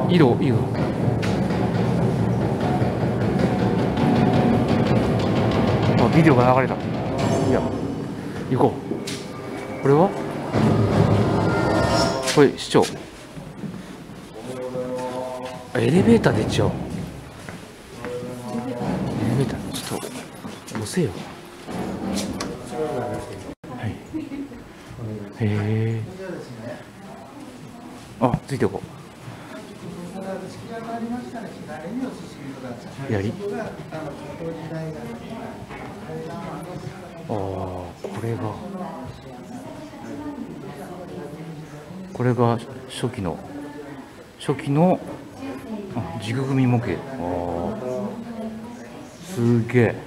移動。あ、ビデオが流れた。いや、行こう。これはこれ市長。エレベーターで行っちゃおう。エレベーターちょっと押せよ。はい。へえ。あ、ついておこう。やり。ああ、これが初期の軸組模型。ああ、すげえ。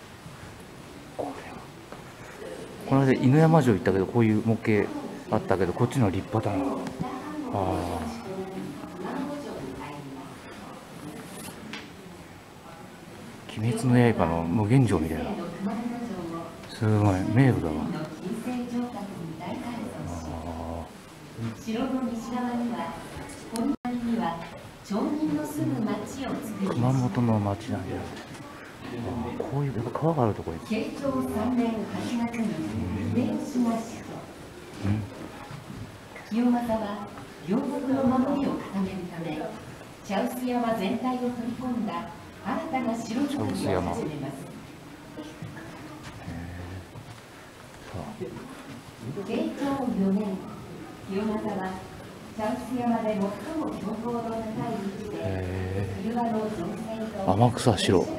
この間犬山城行ったけどこういう模型あったけど、こっちのは立派だな。ああ、鬼滅の刃の無限城みたいな。すごい迷路だわ。熊本の町なんだよ。こういうやっぱ川があるところに。 清正は両国の守りを固めるため、茶臼山全体を取り込んだ新たな城づくりを始めます。慶長4年、清正は茶臼山で最も標高の高い位置で車の造成と天草四郎。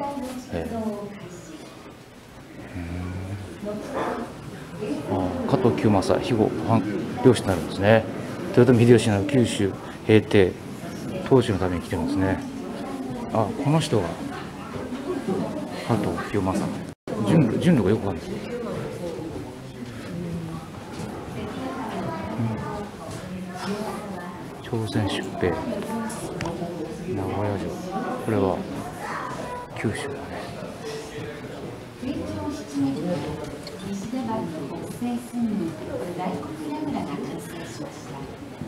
加藤清正、肥後漁師になるんですね。豊臣秀吉なる九州平定統治のために来てるんですね。あ、この人が加藤清正。順路がよくあるんですよ。朝鮮出兵、名古屋城。これは九州だね。 慶長7年、西出丸の北西寸に大黒櫓が完成しました。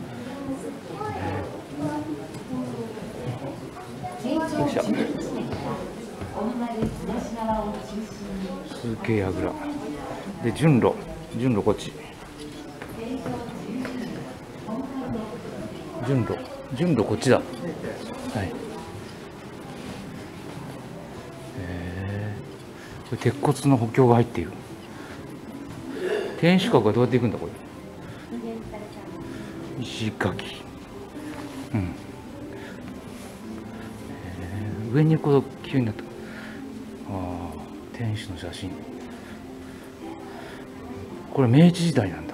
慶長11年から本丸東側を中心にすげえ櫓で、順路こっち。順路こっちだ。はい。これ鉄骨の補強が入っている。天守閣はどうやって行くんだこれ。石垣。上に行くほど急になった。ああ、天守の写真。これ明治時代なんだ。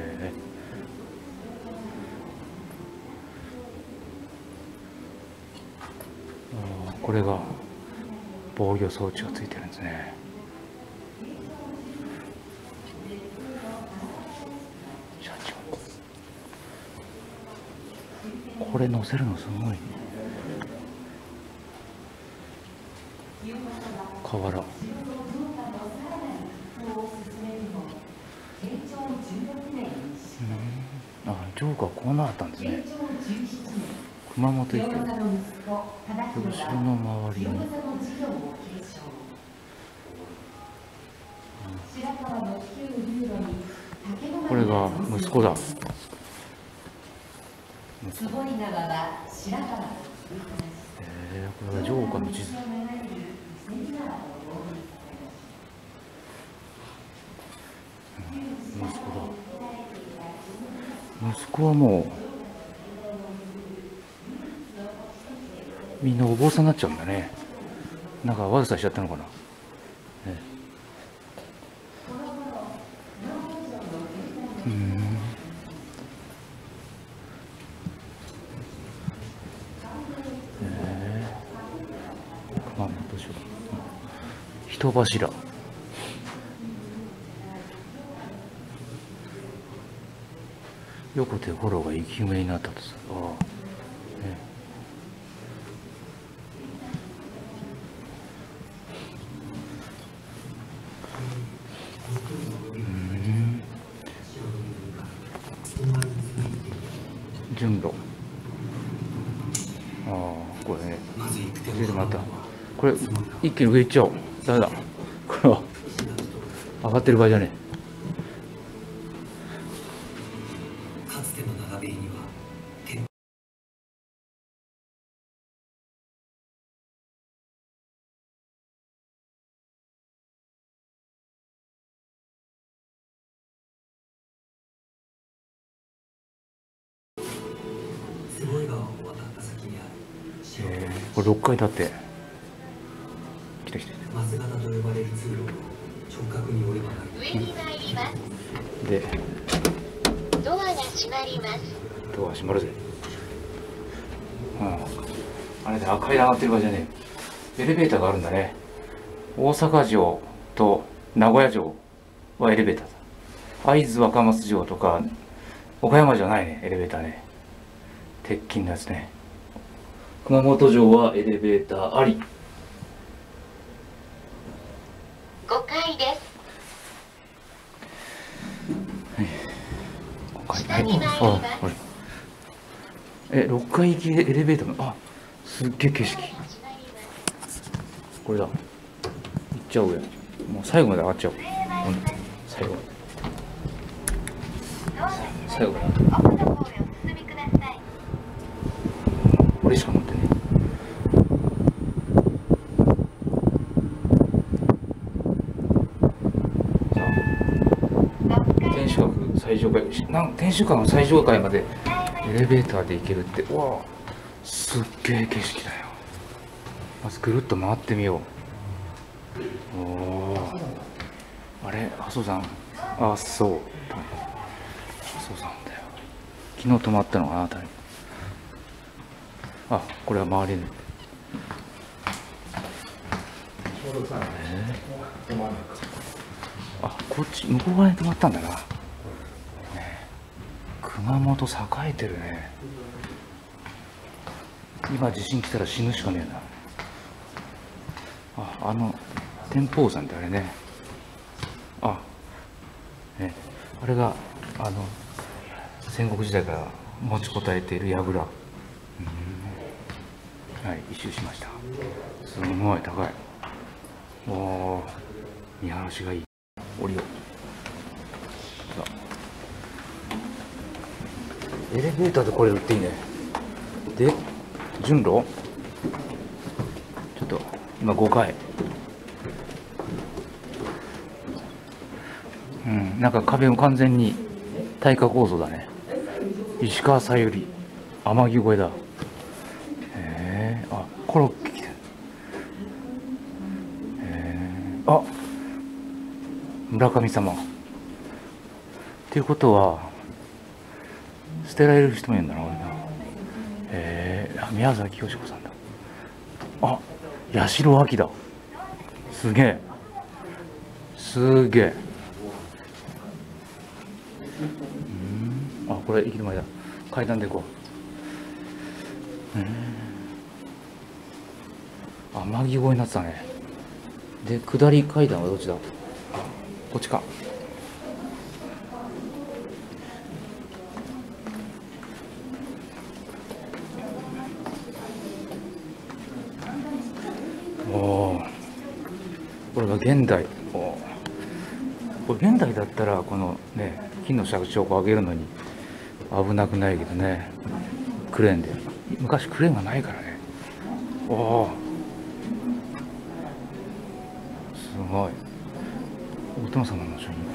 これが防御装置がついてるんですね。社長、これ乗せるのすごいね。瓦。あ、城下はこうなったんですね。熊本駅。お城の周りに。これが息子だ。これが城下の地図。息子はもうみんなお坊さんになっちゃうんだね。なんか悪さしちゃったのかな。熊本城。人柱。横手五郎が生き埋めになったとさ。順路。 あ、これね、出てもらった。これ、一気に上行っちゃおう。ダメだ。これは、上がってる場合じゃねかつての長兵衛にはすごい川を渡った先にあるこれ6階建て。来た来た来マス型と呼ばれる通路を直角に折れ曲がる上に参ります。 た。で、 ドアが閉まります。 ドア閉まるぜ。あれで階段上がってる場合じゃねえ。エレベーターがあるんだね。大阪城と名古屋城はエレベーターだ。会津若松城とか岡山城ないね、エレベーターね。鉄筋のやつね。熊本城はエレベーターあり。 5階です。下に参ります。 これ。6階行きエレベーターの、すっげえ景色。これだ。行っちゃおうよ。もう最後まで上がっちゃおう。最後まで。最後まで。 奥の方へお進みください。 これしか持ってね天守閣最上階、天守閣の最上階までエレベーターで行けるって、うわあ、すっげえ景色だよ。まずぐるっと回ってみよう。おお、あれ、麻生さん、そう麻生さんだよ。昨日泊まったのかな、あたり。これは周りに。こっち向こう側に泊まったんだな。熊本栄えてるね。今地震来たら死ぬしかねえな。天保山ってあれね。あれが戦国時代から持ちこたえている櫓。はい、一周しました。すごい高い。おお、見晴らしがいい。降りよう。エレベーターでこれ売っていいね。で、順路ちょっと今5階。なんか壁も完全に耐火構造だね。石川さゆり天城越えだ。コロッケ来てる。村神様っていうことは捨てられる人もいるんだな、俺な。宮崎美子さんだ。八代亜紀だ。すげえすげえ。これ行き止まりだ。階段で行こう。天城越えになってたね。で、下り階段はどっちだ。こっちか。これが現代。これ現代だったらこのね、金の尺を上げるのに危なくないけどね、クレーンで。昔クレーンがないからね。すごい。お殿様の書院。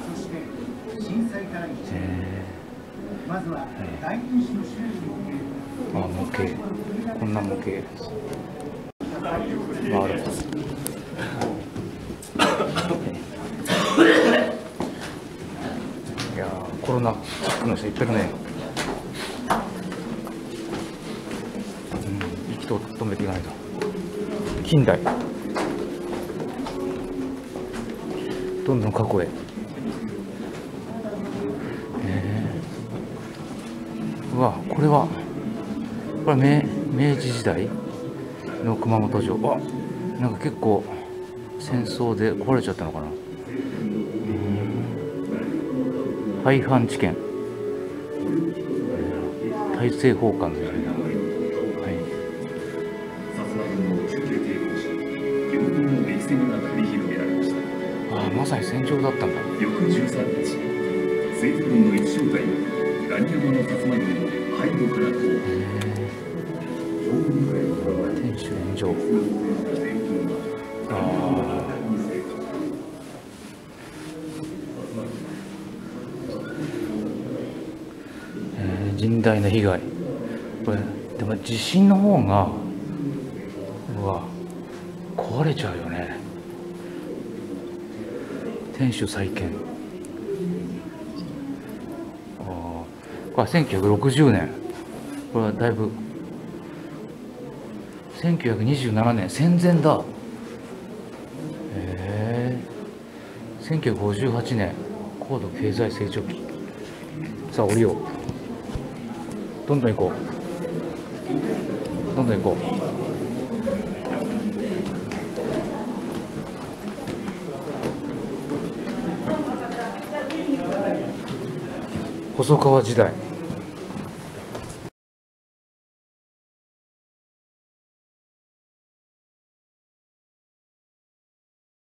まずは大天使の修理を模型。こんな模型。回る。いやー、コロナチックの人いっぱいいるね。息と止めていかないと。近代。どんどん過去へ。これ明治時代の熊本城。なんか結構戦争で壊れちゃったのかな。廃藩置県、大政奉還みたいな。 抵抗し、両軍の激戦が繰り広げられました。 ああ、まさに戦場だったんだ。 翌13日、政府軍の一小隊がガニ山の薩摩軍の背後から攻撃。 天守炎上。甚大な被害。これでも地震の方が壊れちゃうよね。天守再建。これは1960年。これはだいぶ1927年戦前だ。1958年高度経済成長期。さあ降りよう。どんどん行こう。どんどん行こう。細川時代。